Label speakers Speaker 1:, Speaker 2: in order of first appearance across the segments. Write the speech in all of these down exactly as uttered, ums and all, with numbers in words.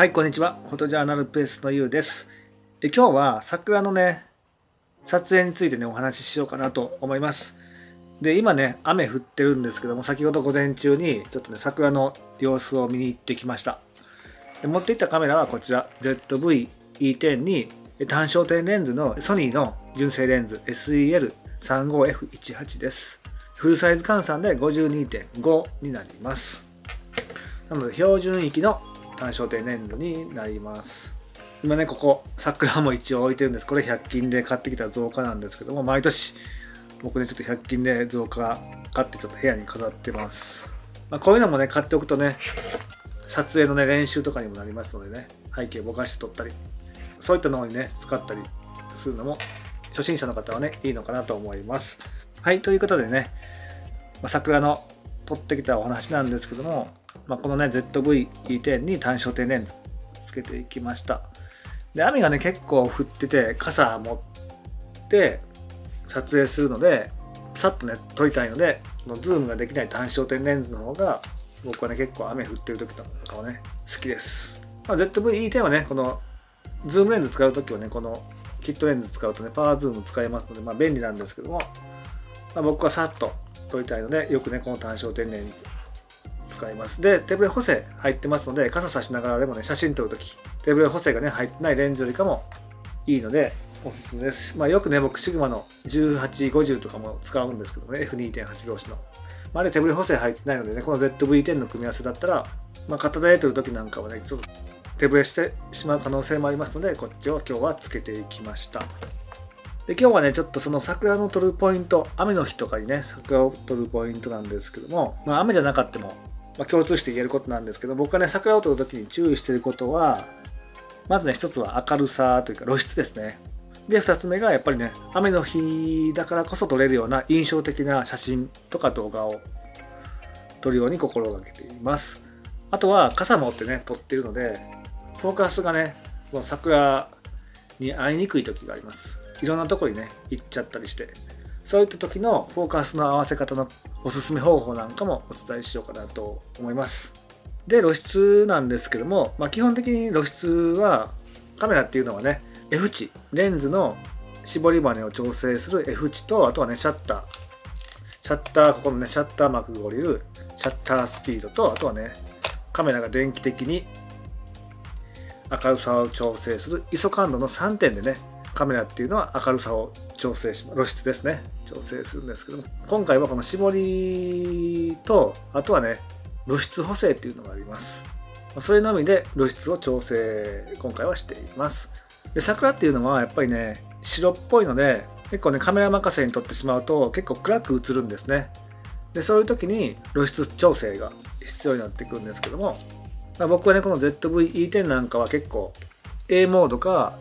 Speaker 1: はい、こんにちは。フォトジャーナルプレスのゆうです。え今日は桜のね、撮影についてね、お話ししようかなと思います。で、今ね、雨降ってるんですけども、先ほど午前中にちょっとね、桜の様子を見に行ってきました。で持っていったカメラはこちら、ゼットブイイーテン に単焦点レンズのソニーの純正レンズ エスイーエルさんじゅうごエフじゅうはち です。フルサイズ換算で ごじゅうにてんご になります。なので、標準域の単焦点レンズになります。今ね、ここ、桜も一応置いてるんです。これひゃく均で買ってきた造花なんですけども、毎年、僕ね、ちょっとひゃく均で造花買ってちょっと部屋に飾ってます。まあ、こういうのもね、買っておくとね、撮影のね、練習とかにもなりますのでね、背景をぼかして撮ったり、そういったのにね、使ったりするのも、初心者の方はね、いいのかなと思います。はい、ということでね、まあ、桜の撮ってきたお話なんですけども、まあ、このね ゼットブイイーテン に単焦点レンズつけていきました。で雨がね結構降ってて傘持って撮影するのでさっとね撮りたいのでこのズームができない単焦点レンズの方が僕はね結構雨降ってる時とかはね好きです。まあ、ゼットブイイーテン はねこのズームレンズ使う時はねこのキットレンズ使うとねパワーズーム使えますのでまあ便利なんですけども、まあ、僕はさっと撮りたいのでよくねこの単焦点レンズ使います。で、手ブレ補正入ってますので、傘差しながらでもね、写真撮るとき、手ブレ補正がね、入ってないレンズよりかもいいので、おすすめです。まあ、よくね、僕、シグマのじゅうはちごじゅうとかも使うんですけどね、エフにてんはち 同士の。まあ、あれ手ブレ補正入ってないのでね、この ゼットブイテン の組み合わせだったら、まあ、片手で撮るときなんかはね、ちょっと手ブレしてしまう可能性もありますので、こっちを今日はつけていきました。で今日はね、ちょっとその桜の撮るポイント、雨の日とかにね、桜を撮るポイントなんですけども、まあ、雨じゃなかったも、まあ、共通して言えることなんですけど、僕がね、桜を撮るときに注意していることは、まずね、一つは明るさというか露出ですね。で、二つ目がやっぱりね、雨の日だからこそ撮れるような印象的な写真とか動画を撮るように心がけています。あとは傘持ってね、撮っているので、フォーカスがね、この桜に合いにくい時があります。いろんなとこにね、行っちゃったりして、そういった時のフォーカスの合わせ方のおすすめ方法なんかもお伝えしようかなと思います。で、露出なんですけども、まあ、基本的に露出はカメラっていうのはね、F 値、レンズの絞り羽を調整する F 値と、あとはね、シャッター。シャッター、ここのね、シャッター幕が降りるシャッタースピードと、あとはね、カメラが電気的に明るさを調整する アイエスオ 感度のさんてんでね、カメラっていうのは明るさを調整します。露出ですね。調整するんですけども、今回はこの絞りと、あとはね、露出補正っていうのがあります。それのみで露出を調整、今回はしています。で、桜っていうのはやっぱりね、白っぽいので、結構ね、カメラ任せに撮ってしまうと結構暗く映るんですね。で、そういう時に露出調整が必要になってくるんですけども、まあ、僕はね、この ゼットブイイーテン なんかは結構 A モードか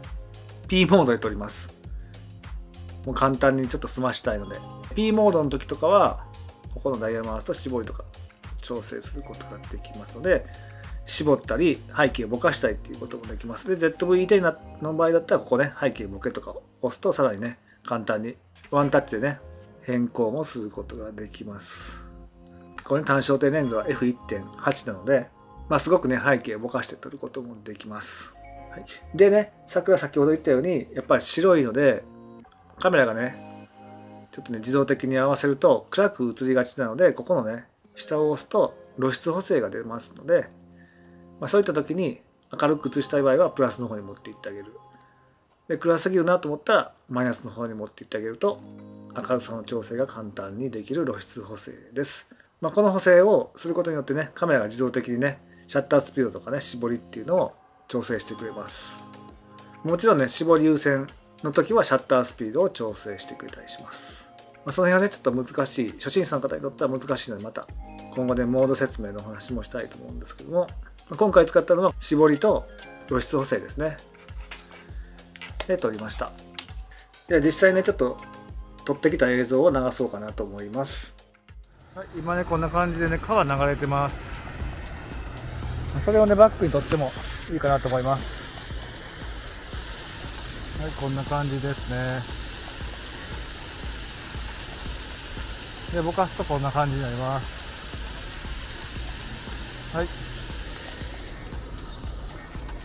Speaker 1: P モードで撮ります。もう簡単にちょっと済ましたいので P モードの時とかはここのダイヤル回すと絞りとか調整することができますので、絞ったり背景をぼかしたりっていうこともできます。で ゼットブイイーテン の場合だったらここね、背景ボケとかを押すとさらにね、簡単にワンタッチでね、変更もすることができます。これ、ね、単焦点レンズは エフいってんはち なので、まあ、すごくね、背景をぼかして撮ることもできます。はい、でね、桜先ほど言ったようにやっぱり白いのでカメラがねちょっとね自動的に合わせると暗く映りがちなので、ここのね下を押すと露出補正が出ますので、まあ、そういった時に明るく映したい場合はプラスの方に持っていってあげる。で暗すぎるなと思ったらマイナスの方に持っていってあげると明るさの調整が簡単にできる露出補正です。まあ、この補正をすることによってね、カメラが自動的にねシャッタースピードとかね絞りっていうのを調整してくれます。もちろんね、絞り優先の時はシャッタースピードを調整してくれたりします。まあ、その辺はね、ちょっと難しい、初心者の方にとっては難しいので、また今後でモード説明の話もしたいと思うんですけども、今回使ったのは絞りと露出補正ですね。で、撮りました。で、実際ね、ちょっと撮ってきた映像を流そうかなと思います。はい、今ね、こんな感じでね、川流れてます。それをね、バックに撮ってもいいかなと思います。はい、こんな感じですね。で、ぼかすとこんな感じになります。はい。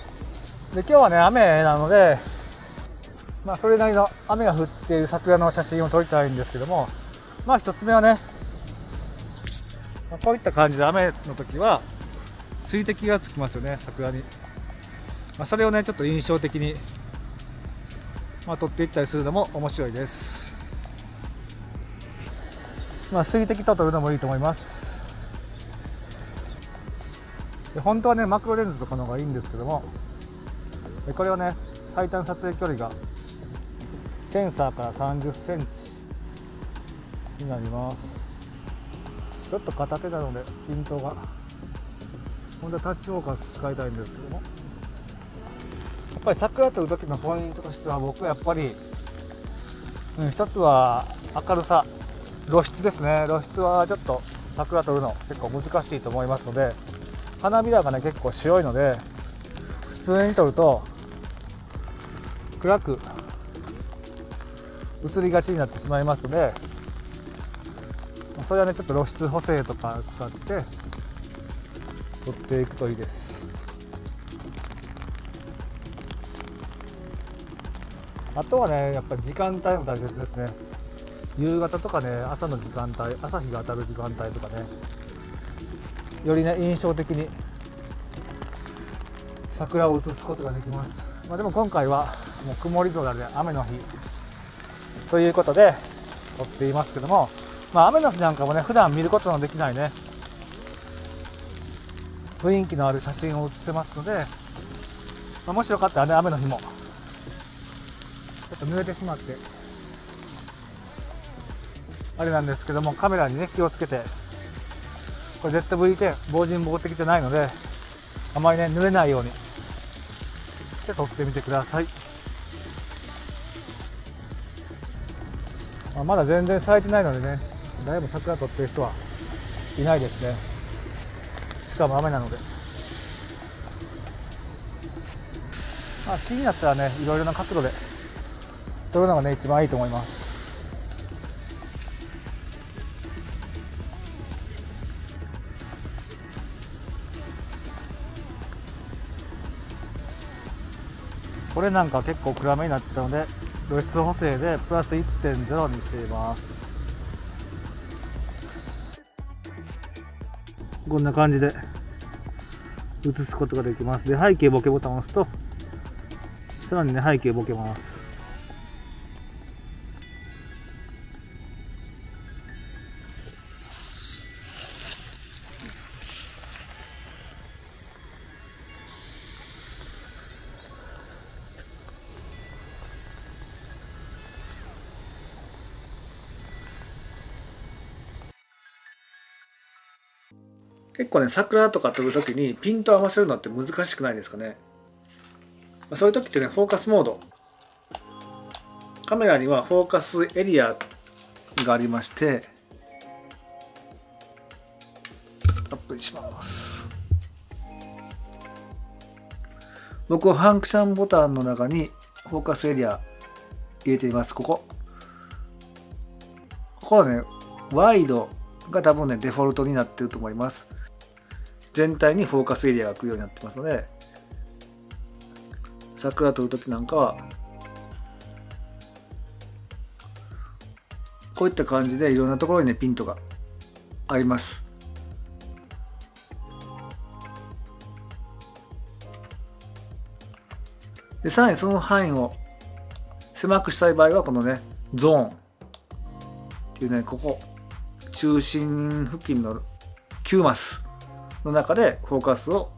Speaker 1: で今日はね雨なので、まあ、それなりの雨が降っている桜の写真を撮りたいんですけども、まあ一つ目はね、まあ、こういった感じで雨の時は水滴がつきますよね、桜に。まあ、それをねちょっと印象的に、まあ、撮っていったりするのも面白いです。まあ、水滴と撮るのもいいと思います。で本当はねマクロレンズとかの方がいいんですけども、でこれはね最短撮影距離がセンサーからさんじゅっセンチになります。ちょっと片手なのでピントが、本当はタッチフォーカス使いたいんですけども、やっぱり桜撮る時のポイントとしては、僕はやっぱり、うん、一つは明るさ、露出ですね。露出はちょっと桜撮るの結構難しいと思いますので、花びらがね結構白いので、普通に撮ると暗く映りがちになってしまいますので、それはねちょっと露出補正とか使って撮っていくといいです。あとはねやっぱり時間帯も大切ですね。夕方とかね、朝の時間帯、朝日が当たる時間帯とかね、よりね印象的に桜を映すことができます。まあ、でも今回はもう曇り空で雨の日ということで撮っていますけども、まあ、雨の日なんかもね普段見ることのできないね雰囲気のある写真を写せますので、まあ、もしよかったらね雨の日もちょっと濡れてしまってあれなんですけども、カメラにね気をつけて、これ ゼットブイテン 防塵防滴じゃないのであまりね濡れないようにして撮ってみてください。まあ、まだ全然咲いてないのでね、誰も桜撮ってる人はいないですね。しかも雨なので、まあ、気になったらねいろいろな角度で撮るのがね一番いいと思います。これなんか結構暗めになってたので露出補正でプラス いってんゼロ にしています。こんな感じで映すことができます。で背景ボケボタンを押すとさらにね背景ボケます。結構ね桜とか撮るときにピント合わせるのって難しくないですかね。そういう時ってねフォーカスモード、カメラにはフォーカスエリアがありまして、アップにします。僕はファンクションボタンの中にフォーカスエリア入れています。ここここはねワイドが多分ねデフォルトになっていると思います。全体にフォーカスエリアが来るようになってますので、桜撮るときなんかはこういった感じでいろんなところにねピントがあります。でさらにその範囲を狭くしたい場合はこのねゾーンっていうね、ここ中心付近のきゅうマスの中でフォーカスを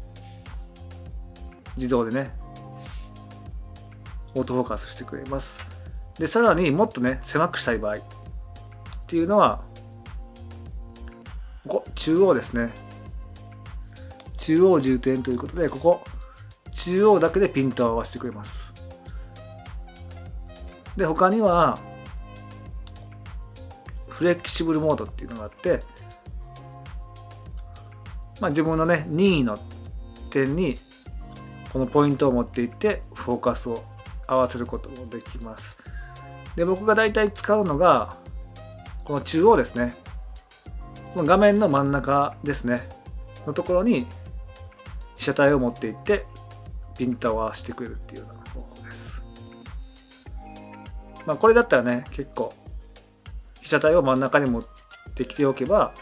Speaker 1: 自動でねオートフォーカスしてくれます。でさらにもっとね狭くしたい場合っていうのはここ中央ですね、中央重点ということでここ中央だけでピントを合わせてくれます。で他にはフレキシブルモードっていうのがあって、まあ、自分のね任意の点にこのポイントを持っていってフォーカスを合わせることもできます。で僕がだいたい使うのがこの中央ですね、この画面の真ん中ですねのところに被写体を持っていってピントを合わせてくれるっていうような方法です。まあこれだったらね、結構被写体を真ん中に持ってきておけば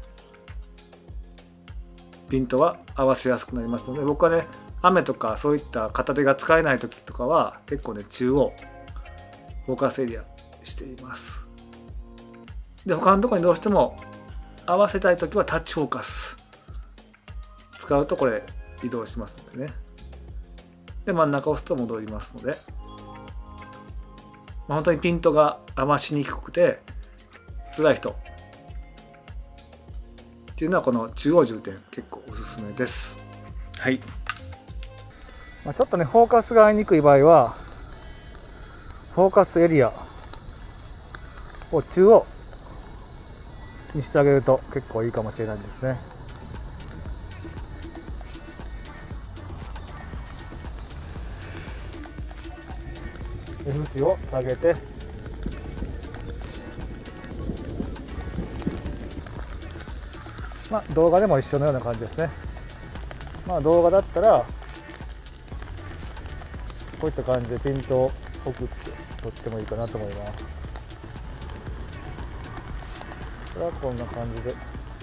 Speaker 1: ピントは合わせやすくなりますので、僕はね雨とかそういった片手が使えない時とかは結構ね中央フォーカスエリアしています。で他のところにどうしても合わせたい時はタッチフォーカス使うとこれ移動しますのでね。で真ん中を押すと戻りますので、まあ、本当にピントが合わしにくくて辛い人っていうのはこの中央重点結構おすすめです。はい。まあ、ちょっとねフォーカスが合いにくい場合はフォーカスエリアを中央にしてあげると結構いいかもしれないですね。F 値を下げてまあ動画でも一緒のような感じですね。まあ動画だったらこういった感じでピントを送ってとってもいいかなと思います。これはこんな感じで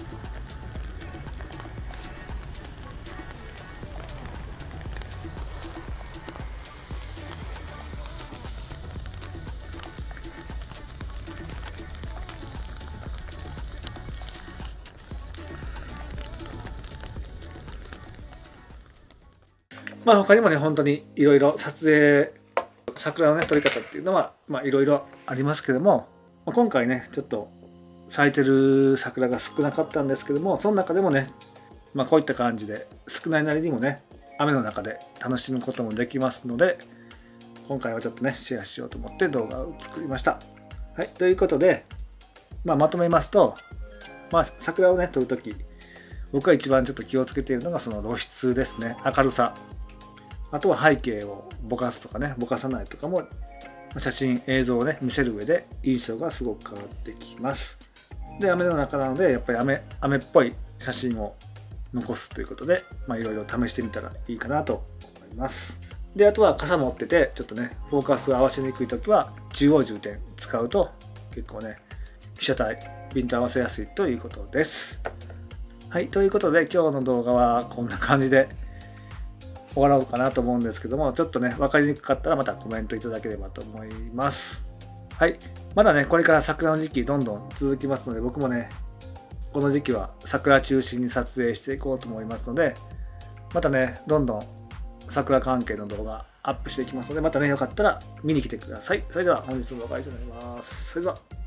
Speaker 1: まあ他にもね本当にいろいろ撮影桜のね撮り方っていうのはまあいろいろありますけども、今回ねちょっと咲いてる桜が少なかったんですけども、その中でもね、まあ、こういった感じで少ないなりにもね雨の中で楽しむこともできますので、今回はちょっとねシェアしようと思って動画を作りました。はい、ということで、まあ、まとめますと、まあ、桜をね撮るとき僕が一番ちょっと気をつけているのがその露出ですね。明るさ、あとは背景をぼかすとかねぼかさないとかも写真映像をね見せる上で印象がすごく変わってきます。で雨の中なのでやっぱり 雨, 雨っぽい写真を残すということで、まあ、いろいろ試してみたらいいかなと思います。であとは傘持っててちょっとねフォーカスを合わせにくい時は中央重点使うと結構ね被写体ピント合わせやすいということです。はい、ということで今日の動画はこんな感じで終わろうかなと思うんですけども、ちょっとね分かりにくかったらまたコメントいただければと思います。はい、まだねこれから桜の時期どんどん続きますので、僕もねこの時期は桜中心に撮影していこうと思いますので、またねどんどん桜関係の動画アップしていきますので、またねよかったら見に来てください。それでは本日の動画は以上になります。それでは。